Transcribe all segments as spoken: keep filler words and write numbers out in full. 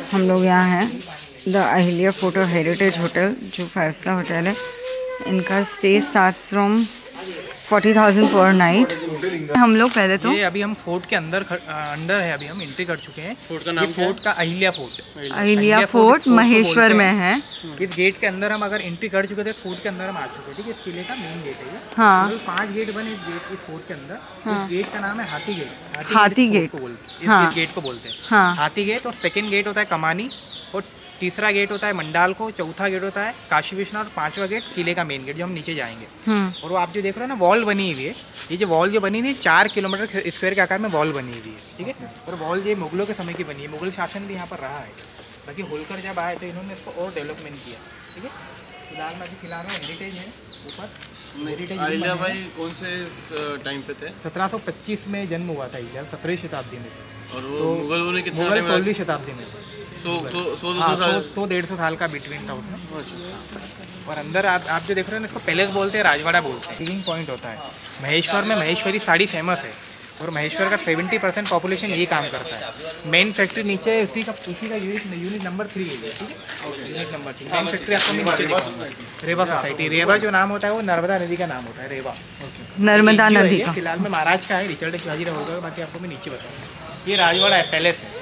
हम लोग यहाँ हैं the Ahilya fort heritage hotel, जो फाइव स्टार होटल है। इनका stay starts from forty thousand per night. हम लोग पहले तो ये अभी हम फोर्ट के अंदर अंदर है, अभी हम एंट्री कर चुके हैं। फोर्ट का नाम ये फोर्ट का अहिल्या फोर्ट अहिल्या फोर्ट महेश्वर में है। इस गेट के अंदर हम अगर एंट्री कर चुके थे, फोर्ट के अंदर हम आ चुके हैं। ठीक है, इस किले का मेन गेट है। हाँ, तो पांच गेट बने इस गेट इस फोर्ट के अंदर। हाँ। इस गेट का नाम है हाथी गेट। हाथी गेट को बोलते हैं, हाँ। इस गेट को बोलते हैं हाँ। हाथी गेट। और सेकंड गेट होता है कमानी, और तीसरा गेट होता है मंडाल को, चौथा गेट होता है काशी विश्वनाथ, और पांचवा गेट किले का मेन गेट, जो हम नीचे जाएंगे। और वो आप जो देख रहे हो ना, वॉल बनी हुई है। ये जो वॉल जो बनी हुई है, चार किलोमीटर स्क्वायर के आकार में वॉल बनी हुई है। ठीक है, और वॉल ये मुगलों के समय की बनी है। मुगल शासन भी यहाँ पर रहा है। बाकी होलकर जब आए तो इन्होंने इसको और डेवलपमेंट किया। ठीक है, फिलहाल में अभी फिलहाल में हेरिटेज है ऊपर। अहिल्या भाई कौन से टाइम पे थे? सत्रह सौ पच्चीस में जन्म हुआ था अहिल्या, सत्रहवीं शताब्दी में। और वो मुगलों ने कितना मुगल सोलहवीं शताब्दी में सौ सौ सौ दो हाँ, सौ साल तो डेढ़ सौ साल का बिटवीन था उसमें। और अंदर आप आप जो देख रहे हैं इसको पैलेस बोलते हैं, राजवाड़ा बोलते हैं। मीटिंग पॉइंट होता है महेश्वर में। महेश्वरी साड़ी फेमस है, और महेश्वर का सेवेंटी परसेंट पॉपुलेशन ये काम करता है। मेन फैक्ट्री नीचे है, उसी का उसी का यूनिट यूनिट नंबर थ्री है। ठीक है, unit number three. Main factory आपको मैं नीचे दिखाऊंगा। रेवा सोसाइटी। रेवा जो नाम होता है वो नर्मदा नदी का नाम होता है, रेवा नर्मदा नदी का। फिलहाल में महाराज का है, रिचर्ड शिवाजी राव होगा। बाकी आपको मैं नीचे बताऊँगा। ये राजवाड़ा है, पैलेस है।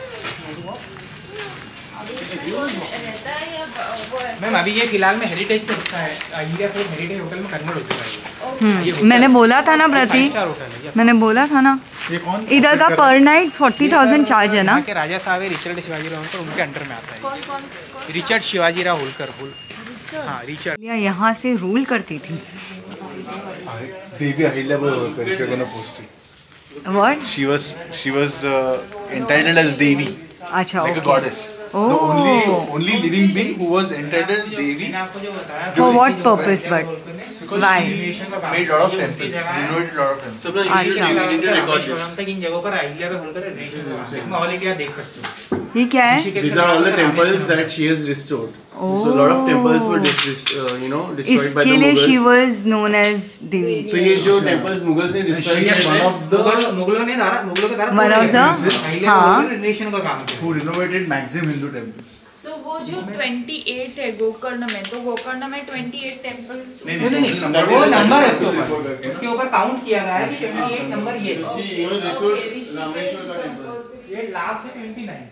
मैम अभी ये फिलहाल में हेरिटेज का हिस्सा है। अहिल्या फोर्ट हेरिटेज होटल में कन्वर्ट हो चुका है। हम्म, मैंने बोला था ना प्रतीक, मैंने बोला था ना, इधर का पर नाइट फोर्टी थाउजेंड चार्ज है ना। के राजा साहब है रिचर्ड शिवाजी राव होलकर, उनके अंडर में आता है। रिचर्ड शिवाजी राव होलकर। हाँ, रिचर्ड। यहाँ से रूल करती थी। Devi Ahilya Holkar, if you're gonna post it. What? She was she was uh, entitled as Devi, अच्छा, like okay. a goddess. Oh. The only only living being who was entitled Devi. For what purpose, but why? Made lot of temples, renovated lot of temples. सब लोग अच्छा। इन जगहों पर Ahilya Holkar all India देख सकते हो। ये क्या है? These are all the temples that she has restored. So a lot of temples were dis, uh, you know, destroyed by the इसके लिए Mughals. she was known as Devi. So ये जो temples मुगल्स ने destroy She is one of the मुगलों ने धारा मुगलों के द्वारा One of the हाँ रिनोवेशन का काम किया। who renovated maximum Hindu temples. So वो जो अट्ठाईस है गोकर्ण में, तो गोकर्ण में अट्ठाईस टेम्पल्स। नहीं नहीं नहीं, वो नंबर है उसके ऊपर, उसके ऊपर काउंट किया गया है कि अट्ठाईस नंबर ये है। you know, restored रामेश्वर का temple. ये लास्ट है उनतीस।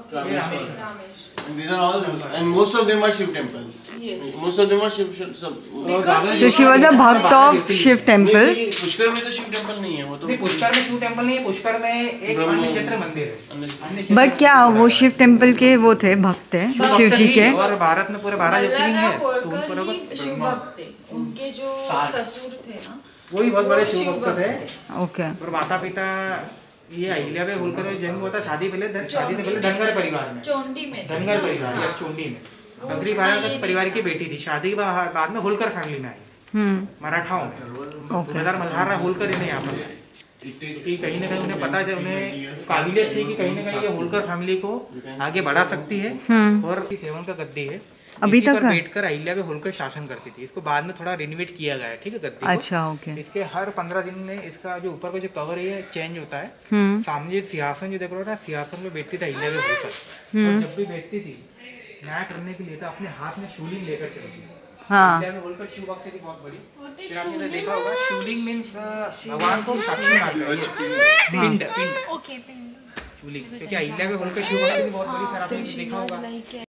And these are all, and most of them are Shiv temples. Yes. Most of them are Shiv. Some. So she was a भक्त of Shiv temples. पुष्कर में तो Shiv temple नहीं है, वो तो नहीं, पुष्कर में शिव टेम्पल नहीं है। पुष्कर में एक अन्य क्षेत्र मंदिर है। बट क्या वो शिव टेम्पल के वो थे, भक्त थे शिव जी के? और भारत में पूरे बारह ज्योतिर्लिंग है, तो उन होलकर पर ही शिव भक्त थे। उनके जो ससुर थे ना, वही बहुत बड़े शिव भक्त थे। ओके। और माता पिता ये अहिल्या बाई होलकर में जन्म हुआ था। शादी पहले शादी से पहले धनगर परिवार में, चोंडी में, धनगर परिवार या चोंडी में। नगरी भारत परिवार की बेटी थी। शादी के बाद में होलकर फैमिली में आई, हम्म, मराठाओं में। सूबेदार मल्हार होलकर इन्हें यहाँ पर कि कहीं ना कहीं उन्हें पता है, उन्हें काबिलियत थी कि कहीं ना कहीं ये होलकर फैमिली को आगे बढ़ा सकती है। और सेवन का गद्दी है, अभी तक बैठकर अहिल्या बाई होलकर शासन करती थी। इसको बाद में थोड़ा रिनोवेट किया गया है। ठीक है, गद्दी को। अच्छा, ओके। इसके हर पंद्रह दिन में इसका जो ऊपर का जो कवर है चेंज होता है। हम्म, सामने जो सिंहासन जो देख रहे हो ना, सिंहासन में बैठती थी अहिल्या बाई होलकर। और जब भी बैठती थी न्याय करने के लिए तो अपने हाथ में शूलिंग लेकर चलती थी। हाँ। अहिल्या बाई होलकर शिव भक्त थी बहुत बड़ी। फिर आपने देखा होगा शूलिंग मीन्स भगवान को साक्षी मानते हैं। पिंड पिंड ओके, शूलिंग, क्योंकि अहिल्या बाई होलकर शिव भक्त थी बहुत बड़ी। फिर आपने देखा होगा